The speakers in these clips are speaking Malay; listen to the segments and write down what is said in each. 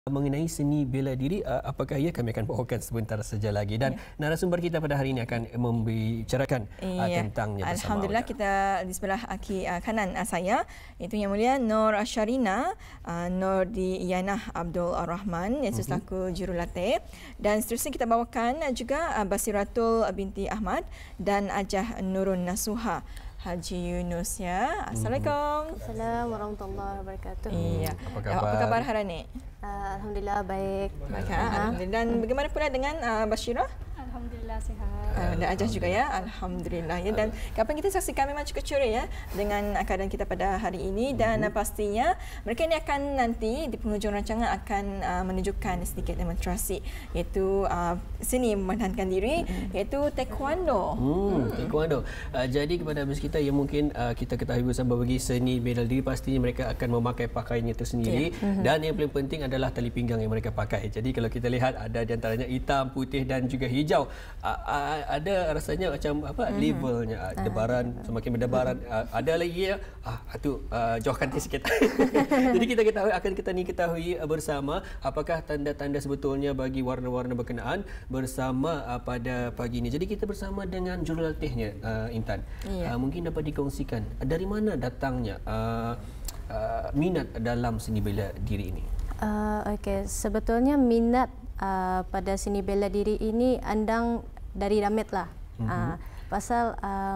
mengenai seni bela diri, apakah ia kami akan bawakan sebentar saja lagi, dan narasumber kita pada hari ini akan membicarakan tentangnya bersama. Alhamdulillah, kita di sebelah kanan saya itu Yang Mulia Nur Sharina Nur Diyanah Abdul Rahman yang selaku jurulatih, dan seterusnya kita bawakan juga Basiratul binti Ahmad dan Ajah Nurun Nasuha Haji Yunus ya. Assalamualaikum. Assalamualaikum warahmatullahi wabarakatuh. Iya. Apa khabar hari ini? Alhamdulillah baik. Alhamdulillah. Dan bagaimana pula dengan Bashira? Alhamdulillah sihat. Dan Ajah juga ya. Alhamdulillah ya. Dan kapan kita saksikan memang cukup ceria ya dengan keadaan kita pada hari ini, dan pastinya mereka ini akan nanti di penghujung rancangan akan menunjukkan sedikit demonstrasi, iaitu seni mempertahankan diri, iaitu taekwondo. Taekwondo. Jadi kepada habis kita yang mungkin kita ketahui bersama, bagi seni bela diri pastinya mereka akan memakai pakaian itu sendiri, dan yang paling penting adalah tali pinggang yang mereka pakai. Jadi kalau kita lihat ada di antaranya hitam, putih dan juga hijau. Ada rasanya macam apa levelnya, debaran, semakin berdebaran. Ada lagi ya, jauhkan sikit. Jadi kita ketahui bersama apakah tanda-tanda sebetulnya bagi warna-warna berkenaan bersama pada pagi ini. Jadi kita bersama dengan jurulatihnya, Intan. Mungkin dapat dikongsikan dari mana datangnya minat dalam seni bela diri ini? Okey, sebetulnya minat pada seni bela diri ini andang dari Damit lah. Pasal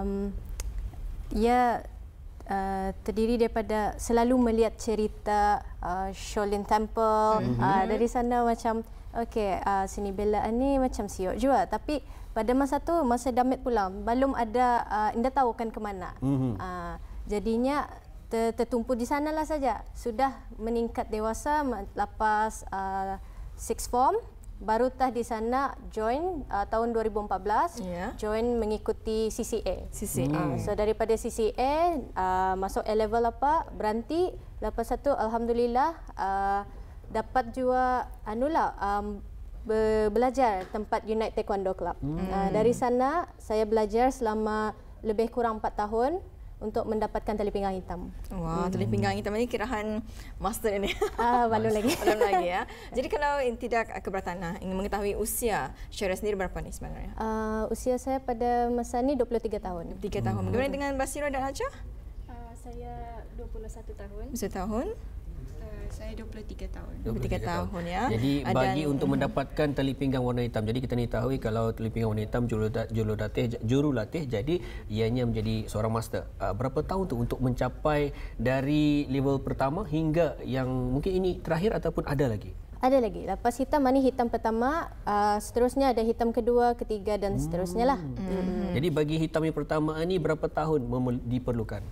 ia terdiri daripada selalu melihat cerita Shaolin Temple. Dari sana macam seni belaan ni macam siok juga, tapi pada masa tu masa Damit pulang belum ada anda tahu kan ke mana. Jadinya tertumpu di sanalah saja. Sudah meningkat dewasa lepas sixth form, baru di sana join tahun 2014, join mengikuti CCA. So daripada CCA masuk A level berhenti. Lepas satu alhamdulillah dapat juga belajar tempat Unite Taekwondo Club. Dari sana saya belajar selama lebih kurang 4 tahun untuk mendapatkan tali pinggang hitam. Wah, tali pinggang hitam ini kirahan master ini. Belum lagi. Belum lagi ya. Jadi kalau tidak keberatan, ingin mengetahui usia Syara sendiri berapa ni sebenarnya? Usia saya pada masa ni 23 tahun. 3 tahun. Bagaimana dengan Basira dan Ajah? Saya 21 tahun. 1 tahun? Saya 23 tahun. 23 tahun ya. Jadi bagi untuk mendapatkan tali pinggang warna hitam, jadi kita tahu kalau tali pinggang warna hitam jurulatih, jadi ianya menjadi seorang master. Berapa tahun tu untuk mencapai dari level pertama hingga yang mungkin ini terakhir, ataupun ada lagi? Ada lagi. Lepas hitam ni hitam pertama, seterusnya ada hitam kedua, ketiga dan seterusnya lah. Jadi bagi hitam yang pertama ni berapa tahun diperlukan?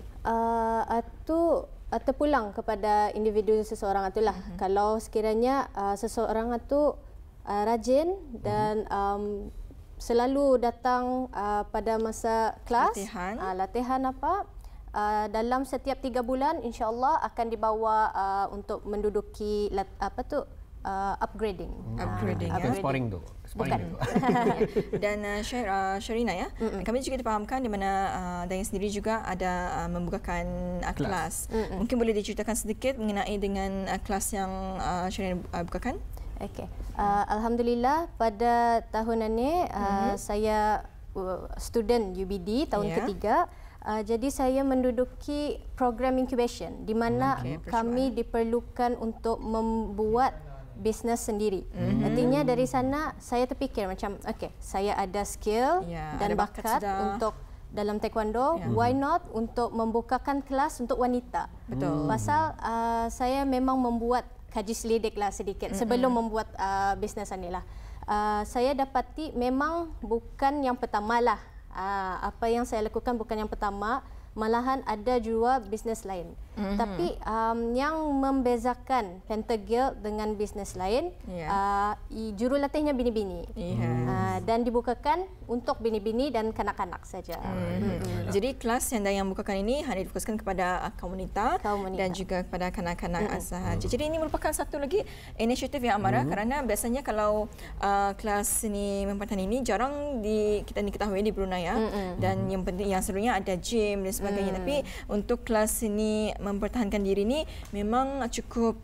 Terpulang kepada individu seseorang itulah. Kalau sekiranya seseorang itu rajin dan selalu datang pada masa kelas, latihan dalam setiap 3 bulan insya-Allah akan dibawa untuk menduduki upgrading. Sparring tu. Bukan. Dan Sharina ya, kami juga dipahamkan di mana Dayan sendiri juga ada membukakan kelas. Mungkin boleh diceritakan sedikit mengenai dengan kelas yang Sharina bukakan? Okey. Alhamdulillah pada tahun ini saya student UBD tahun ketiga. Jadi saya menduduki program incubation di mana kami diperlukan untuk membuat bisnes sendiri. Artinya dari sana saya terfikir macam saya ada skill dan bakat untuk dalam taekwondo, why not untuk membukakan kelas untuk wanita. Betul. Pasal saya memang membuat kaji selidik lah sedikit sebelum membuat bisnes ni lah. Saya dapati memang bukan yang pertama lah. Apa yang saya lakukan bukan yang pertama, malahan ada juga bisnes lain. Tapi yang membezakan Pentaguild dengan bisnes lain, jurulatihnya bini-bini. Dan dibukakan untuk bini-bini dan kanak-kanak saja. Jadi kelas yang bukakan ini hanya difokuskan kepada kaum wanita dan juga kepada kanak-kanak sahaja. Jadi ini merupakan satu lagi inisiatif yang amarah, kerana biasanya kalau kelas seni mempertahankan ini jarang kita diketahui di Brunei ya. Dan yang penting, yang serunya ada gym dan sebagainya. Tapi untuk kelas seni mempertahankan diri ini memang cukup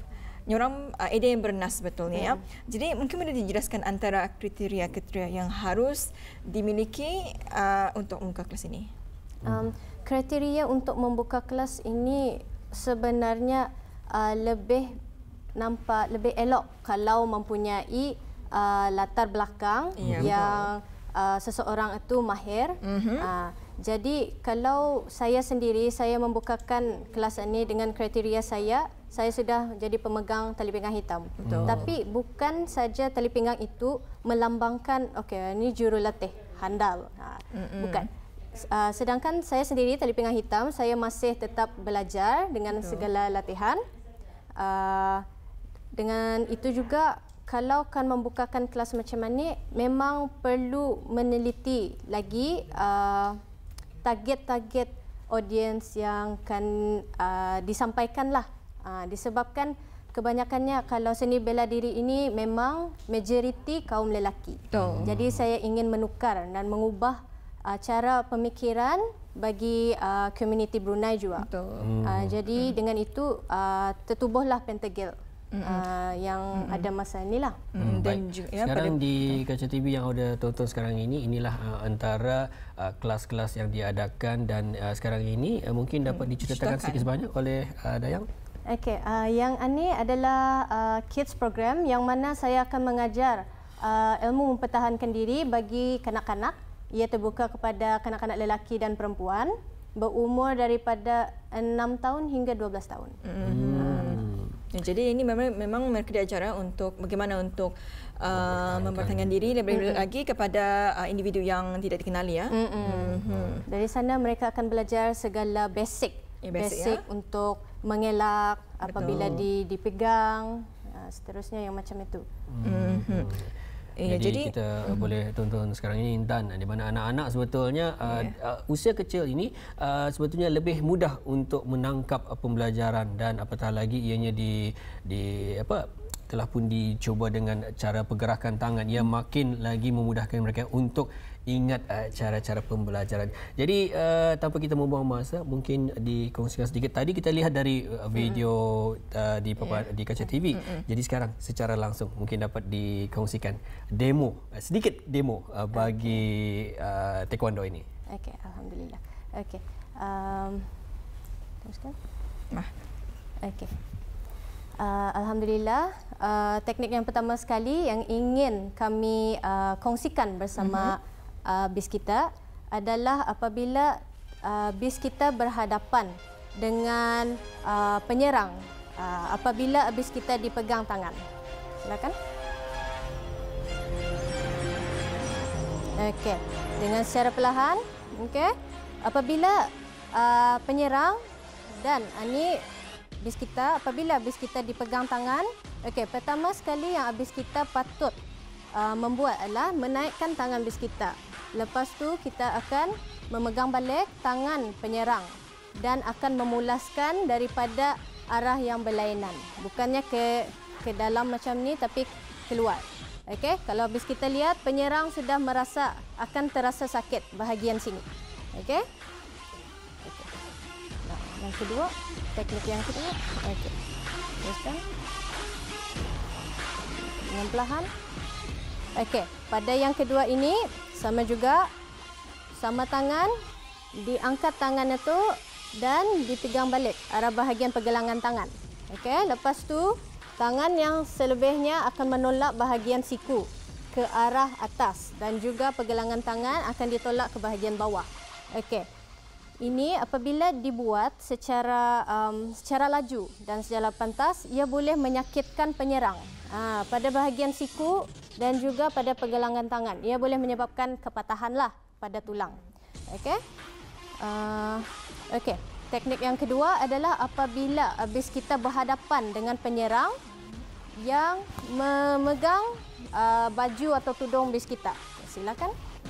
orang ada yang bernas sebetulnya ya. Jadi mungkin boleh dijelaskan antara kriteria-kriteria yang harus dimiliki untuk membuka kelas ini. Kriteria untuk membuka kelas ini sebenarnya lebih elok kalau mempunyai latar belakang yang seseorang itu mahir. Jadi kalau saya sendiri, saya membukakan kelas ini dengan kriteria saya sudah jadi pemegang tali pinggang hitam. Tapi bukan saja tali pinggang itu melambangkan okey ini jurulatih handal. Bukan. Sedangkan saya sendiri tali pinggang hitam, saya masih tetap belajar dengan segala latihan. Dengan itu juga kalau kan membukakan kelas macam ini memang perlu meneliti lagi target-target audiens yang akan disampaikanlah. Disebabkan kebanyakannya kalau seni bela diri ini memang majoriti kaum lelaki. Jadi saya ingin menukar dan mengubah cara pemikiran bagi komuniti Brunei juga. Jadi dengan itu tertubuhlah Pentagil yang ada masa inilah. Dan juga, sekarang di Kaca TV yang ada tonton sekarang ini, inilah antara kelas-kelas yang diadakan dan sekarang ini mungkin dapat diceritakan sedikit sebanyak oleh Dayang. Okey, yang ini adalah kids program yang mana saya akan mengajar ilmu mempertahankan diri bagi kanak-kanak. Ia terbuka kepada kanak-kanak lelaki dan perempuan berumur daripada 6 tahun hingga 12 tahun. Jadi ini memang mereka diajar untuk bagaimana untuk mempertahankan diri lebih lagi kepada individu yang tidak dikenali ya. Dari sana mereka akan belajar segala basic ya? Untuk mengelak apabila dipegang, seterusnya yang macam itu. Jadi kita boleh tonton sekarang ini Intan, di mana anak-anak sebetulnya usia kecil ini sebetulnya lebih mudah untuk menangkap pembelajaran dan apatah lagi ianya telah pun dicuba dengan cara pergerakan tangan yang makin lagi memudahkan mereka untuk ingat cara-cara pembelajaran. Jadi tanpa kita membuang masa, mungkin dikongsikan sedikit. Tadi kita lihat dari video di Kaca TV. Jadi sekarang secara langsung mungkin dapat dikongsikan sedikit demo bagi taekwondo ini. Okey, alhamdulillah. Okey. Teruskan. Okey. Alhamdulillah, teknik yang pertama sekali yang ingin kami kongsikan bersama bis kita adalah apabila bis kita berhadapan dengan penyerang, apabila bis kita dipegang tangan. Silakan. Okey, dengan secara perlahan. Okey, apabila penyerang dan ini bis kita, apabila bis kita dipegang tangan, okey, pertama sekali yang bis kita patut membuat adalah menaikkan tangan bis kita. Lepas tu kita akan memegang balik tangan penyerang dan akan memulaskan daripada arah yang berlainan. Bukannya ke dalam macam ni tapi keluar. Okey, kalau bis kita lihat penyerang sudah akan terasa sakit bahagian sini. Okey. Nah, yang kedua, teknik yang kedua. Okey. Teruskan. Dengan perlahan. Okey, pada yang kedua ini sama juga, sama tangan, diangkat tangan itu dan dipegang balik arah bahagian pergelangan tangan. Okey, lepas tu tangan yang selebihnya akan menolak bahagian siku ke arah atas dan juga pergelangan tangan akan ditolak ke bahagian bawah. Okey. Ini apabila dibuat secara laju dan secara pantas, ia boleh menyakitkan penyerang pada bahagian siku dan juga pada pergelangan tangan. Ia boleh menyebabkan kepatahanlah pada tulang. Okey. Okey. Teknik yang kedua adalah apabila bis kita berhadapan dengan penyerang yang memegang baju atau tudung bis kita. Silakan.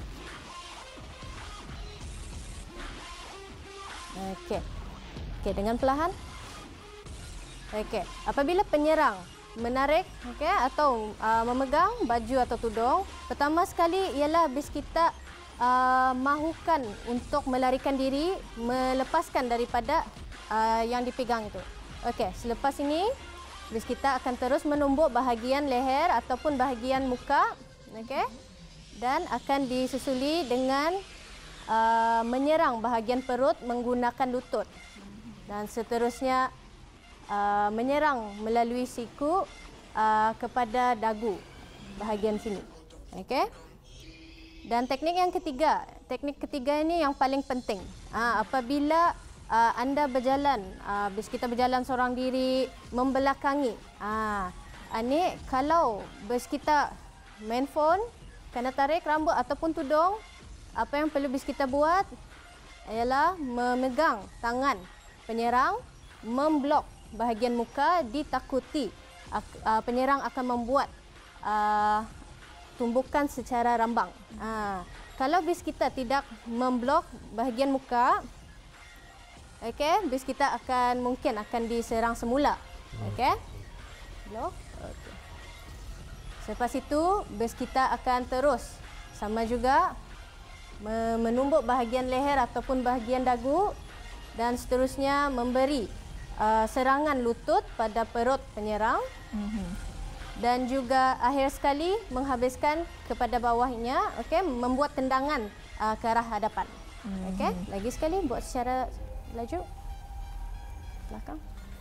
Okey. Okey, dengan perlahan. Okey, apabila penyerang menarik atau memegang baju atau tudung, pertama sekali ialah bis kita mahukan untuk melarikan diri, melepaskan daripada yang dipegang itu. Okey, selepas ini bis kita akan terus menumbuk bahagian leher ataupun bahagian muka, okey. Dan akan disusuli dengan menyerang bahagian perut menggunakan lutut. Dan seterusnya menyerang melalui siku kepada dagu bahagian sini. Okey. Dan teknik ketiga ini yang paling penting. Apabila anda berjalan, bis kita berjalan seorang diri, membelakangi. Ini kalau bis kita main phone, kena tarik rambut ataupun tudung, apa yang perlu bis kita buat ialah memegang tangan penyerang, memblok bahagian muka, ditakuti penyerang akan membuat tumbukan secara rambang. Kalau bis kita tidak memblok bahagian muka, okey, bis kita mungkin akan diserang semula. Okey. Blok. Okey. Selepas itu, bis kita akan terus sama juga menumbuk bahagian leher ataupun bahagian dagu dan seterusnya memberi serangan lutut pada perut penyerang. Dan juga akhir sekali menghabiskan kepada bawahnya, okey, membuat tendangan ke arah hadapan. Okey, lagi sekali buat secara laju. Belakang.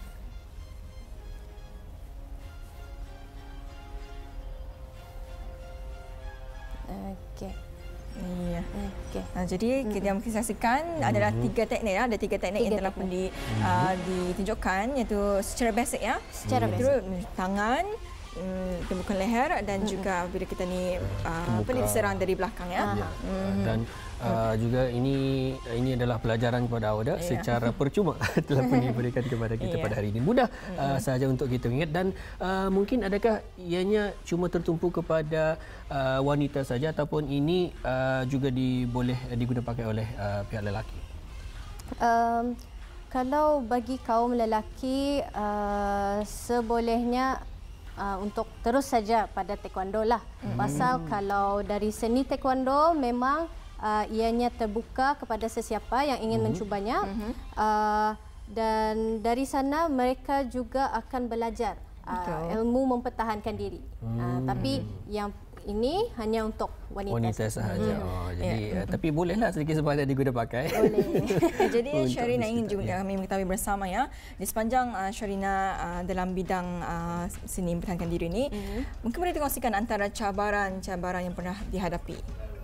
Okey. Ya. Okey. Jadi kita mungkin saksikan adalah 3 teknik ada 3 teknik yang telah pun ditunjukkan, iaitu secara basic ya. Secara basic. Itu tangan, tumbukan leher dan juga bila kita ni diserang dari belakang ya. Dan juga ini adalah pelajaran kepada Auda secara percuma telah pun diberikan kepada kita pada hari ini. Mudah sahaja untuk kita ingat dan mungkin adakah ianya cuma tertumpu kepada wanita saja ataupun ini juga boleh digunakan pakai oleh pihak lelaki? Kalau bagi kaum lelaki sebolehnya untuk terus saja pada taekwondo lah. Pasal kalau dari seni taekwondo memang ianya terbuka kepada sesiapa yang ingin mencubanya. Dan dari sana mereka juga akan belajar ilmu mempertahankan diri. Tapi yang ini hanya untuk wanita sahaja. Jadi tapi bolehlah sedikit sebanyak digunakan pakai. Boleh. Jadi Sharina ingin juga kami mengetahui bersama ya, di sepanjang Sharina dalam bidang seni mempertahankan diri ini, mungkin boleh dikongsikan antara cabaran-cabaran yang pernah dihadapi.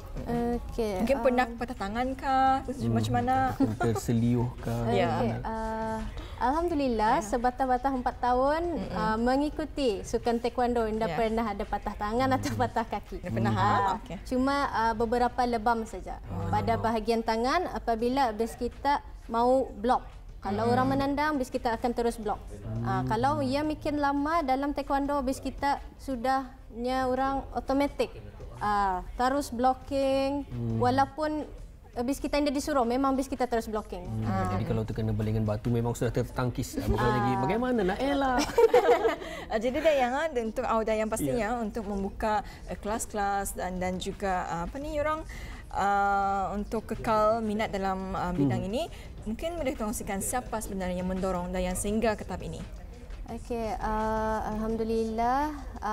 Okey. Mungkin pernah patah tangan kah? Macam mana? Terseliuh kah? Okay. Alhamdulillah sebatang-batang 4 tahun mengikuti sukan taekwondo tidak pernah ada patah tangan atau patah kaki. Pernah okay. Cuma beberapa lebam saja pada bahagian tangan apabila bis kita mau blok. Kalau orang menendang, bis kita akan terus blok. Kalau ia makin lama dalam taekwondo, bis kita sudahnya orang otomatik terus blocking walaupun bis kita tidak disuruh, memang bis kita terus blocking. Jadi kalau terkena belingan batu memang sudah tertangkis. Bukan lagi bagaimana nak elak. Jadi Dayang untuk Auda yang pastinya untuk membuka kelas-kelas dan juga orang untuk kekal minat dalam bidang ini, mungkin boleh kongsikan siapa sebenarnya yang mendorong Dayang sehingga ke tahap ini? Okey, alhamdulillah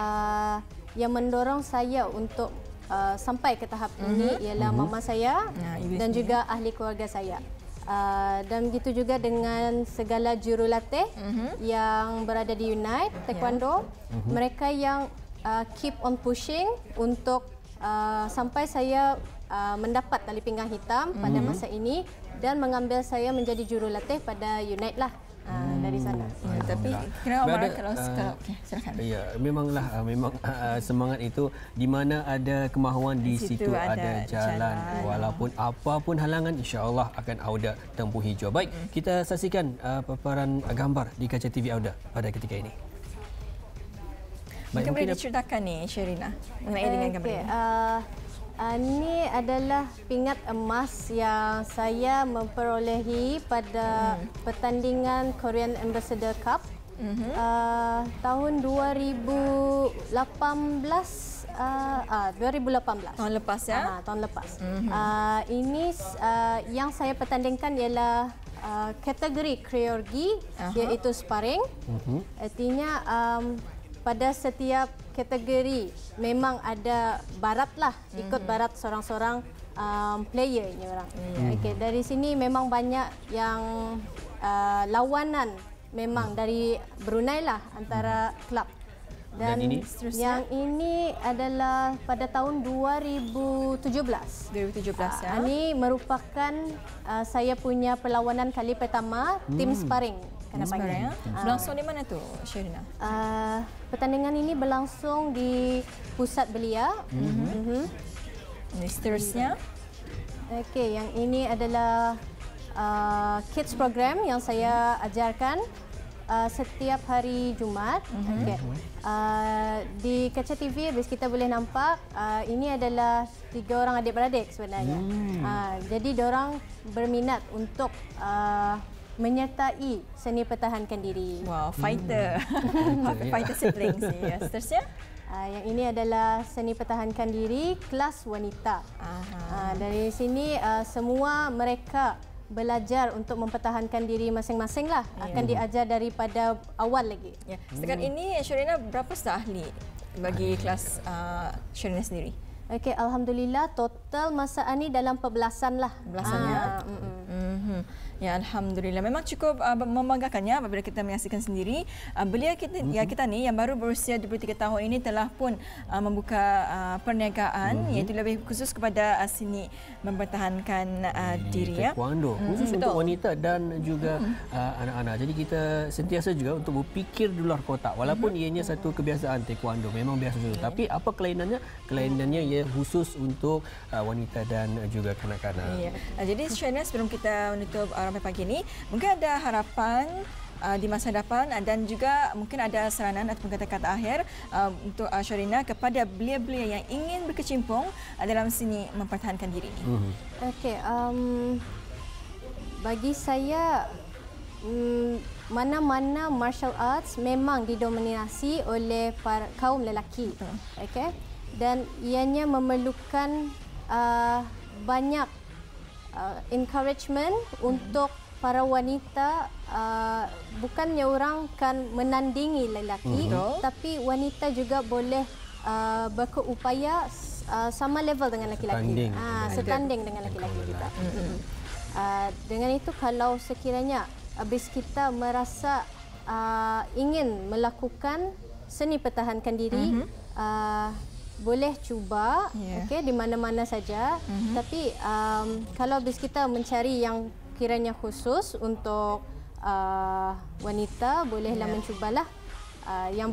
yang mendorong saya untuk sampai ke tahap ini ialah mama saya dan juga ahli keluarga saya. Dan begitu juga dengan segala jurulatih yang berada di Unite Taekwondo. Mereka yang keep on pushing untuk sampai saya mendapat tali pinggang hitam pada masa ini dan mengambil saya menjadi jurulatih pada Unite lah. Dari sana. Tapi kira orang kalau silakan. Ya, memang semangat itu di mana ada kemahuan di situ ada jalan. Walaupun apapun halangan, insya-Allah akan Auda tempuhi jua. Baik, kita saksikan paparan gambar di kaca TV Auda pada ketika ini. Mungkin boleh diceritakan ni Sharina mengenai dengan gambar ini. Ini adalah pingat emas yang saya memperolehi pada pertandingan Korean Ambassador Cup tahun 2018. Tahun lepas ya? Tahun lepas. Ini yang saya pertandingkan ialah kategori kreorgi, iaitu sparring. Artinya pada setiap kategori memang ada barat lah, ikut barat seorang-seorang player ni orang. Okay, dari sini memang banyak yang lawanan memang dari Brunei lah antara klub. Dan yang ini adalah pada tahun 2017. 2017 ya. Ini merupakan saya punya perlawanan kali pertama tim sparring. Kena panggil. Berlangsung di mana tu, Sherina? Pertandingan ini berlangsung di Pusat Belia. Seterusnya? Okey, yang ini adalah kids program yang saya ajarkan setiap hari Jumaat. Okay. Di kaca TV habis kita boleh nampak ini adalah 3 orang adik-beradik sebenarnya. Jadi diorang berminat untuk menyertai seni pertahankan diri. Wow, fighter. Fighter siblings ni. Seterusnya? Yang ini adalah seni pertahankan diri kelas wanita. Dari sini semua mereka belajar untuk mempertahankan diri masing-masing lah. Akan diajar daripada awal lagi. Setakat ini Sherina berapa ahli bagi kelas Sherina sendiri? Okey, alhamdulillah total masa ini dalam perbelasan lah. Belasannya. Ya, alhamdulillah. Memang cukup membanggakannya apabila kita menyaksikan sendiri. Belia kita ni yang baru berusia 23 tahun ini telah pun membuka perniagaan iaitu lebih khusus kepada seni mempertahankan diri ya. Taekwondo khusus untuk wanita dan juga anak-anak. Jadi kita sentiasa juga untuk berfikir di luar kotak walaupun ianya satu kebiasaan taekwondo memang biasa saja. Tapi apa kelainannya? Kelainannya ia khusus untuk wanita dan juga kanak-kanak. Jadi Sherina, sebelum kita menutup ramai pagi ini, mungkin ada harapan di masa depan dan juga mungkin ada saranan ataupun kata-kata akhir untuk Sherina kepada belia-belia yang ingin berkecimpung dalam seni mempertahankan diri ini. Okey, bagi saya mana-mana martial arts memang didominasi oleh kaum lelaki. Okey. Dan ianya memerlukan banyak encouragement untuk para wanita. Bukannya orang kan menandingi lelaki, tapi wanita juga boleh berupaya sama level dengan lelaki-lelaki. Setanding dengan lelaki-lelaki juga. Dengan itu kalau sekiranya habis kita merasa ingin melakukan seni pertahankan diri, boleh cuba di mana-mana saja. Tapi kalau habis kita mencari yang kiranya khusus untuk wanita, bolehlah mencubalah yang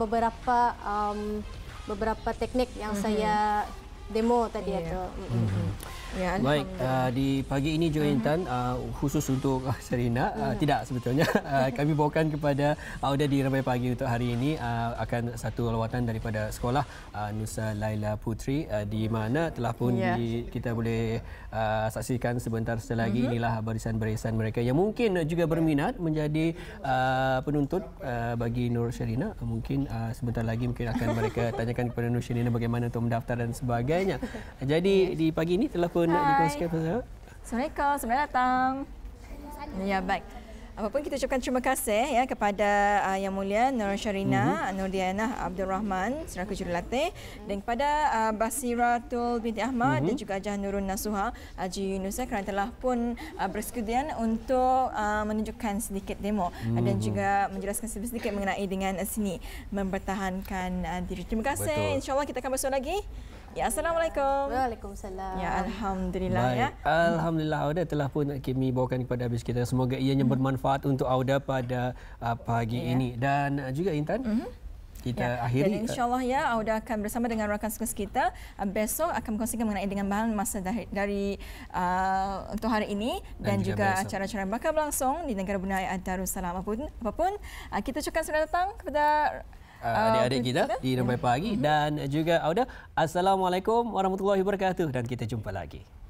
beberapa teknik yang saya demo tadi itu. Baik, di pagi ini juga Intan, khusus untuk Sherina, tidak sebetulnya kami bawakan kepada Auda di Ramai Pagi untuk hari ini akan satu lawatan daripada sekolah Nusa Laila Putri di mana telah pun kita boleh saksikan sebentar lagi. Inilah barisan-barisan mereka yang mungkin juga berminat menjadi penuntut bagi Nur Sherina. Mungkin sebentar lagi mungkin akan mereka tanyakan kepada Nur Sherina bagaimana untuk mendaftar dan sebagainya. Jadi di pagi ini telah pun dikongsikan bersama. Assalamualaikum, selamat datang. Ya, baik. Apapun kita ucapkan terima kasih ya kepada Yang Mulia Nur Sherina Nurdianah Abdul Rahman selaku jurulatih dan kepada Basiratul binti Ahmad dan juga Hajah Nurun Nasuha Haji Yunusa kerana telah pun bersetujuan untuk menunjukkan sedikit demo dan juga menjelaskan sedikit mengenai dengan seni mempertahankan diri. Terima kasih. InsyaAllah kita akan bersua lagi. Ya, Assalamualaikum. Waalaikumsalam. Ya, alhamdulillah. Baik. Ya. Alhamdulillah Auda telah pun kami bawakan kepada habis kita. Semoga ianya bermanfaat untuk Auda pada pagi ini dan juga Intan. Kita akhiri. Dan insyaAllah ya, Auda akan bersama dengan rakan sekelas kita besok akan berkongsikan mengenai dengan bahan masa dari untuk hari ini dan juga acara-acara yang bakal berlangsung di negara Brunei Darussalam. Apapun kita ucapkan selamat datang kepada adik-adik kita di Ramai Pagi dan juga Auda. Assalamualaikum warahmatullahi wabarakatuh dan kita jumpa lagi.